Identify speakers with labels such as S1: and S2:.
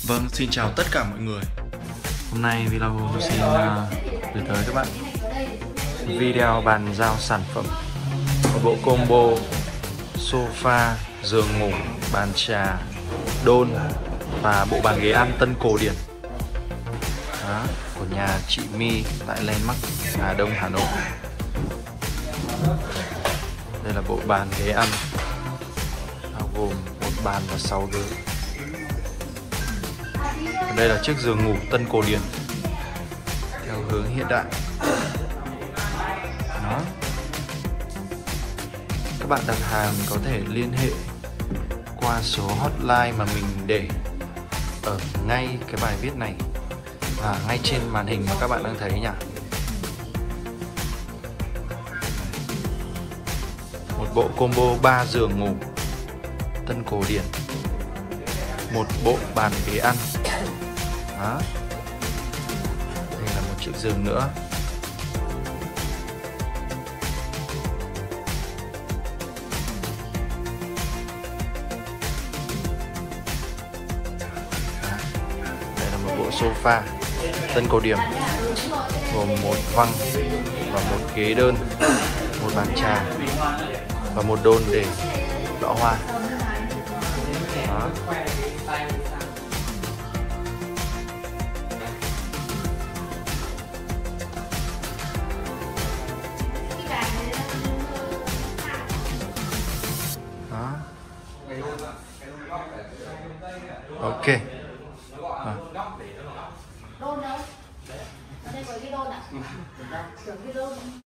S1: Vâng, xin chào tất cả mọi người.
S2: Hôm nay Vlog xin gửi tới các bạn video bàn giao sản phẩm một bộ combo sofa, giường ngủ, bàn trà, đôn và bộ bàn ghế ăn tân cổ điển. Đó, của nhà chị My tại Landmark, Hà Đông, Hà Nội. Đây là bộ bàn ghế ăn bao gồm một bàn và 6 ghế. Đây là chiếc giường ngủ tân cổ điển theo hướng hiện đại. Đó. Các bạn đặt hàng có thể liên hệ qua số hotline mà mình để ở ngay cái bài viết này và ngay trên màn hình mà các bạn đang thấy nhỉ. Một bộ combo 3 giường ngủ tân cổ điển, một bộ bàn ghế ăn. Đó. Đây là một chiếc giường nữa. Đây là một bộ sofa tân cổ điển gồm một văng và một ghế đơn, một bàn trà và một đôn để lọ hoa. Đó. Đó. Ok.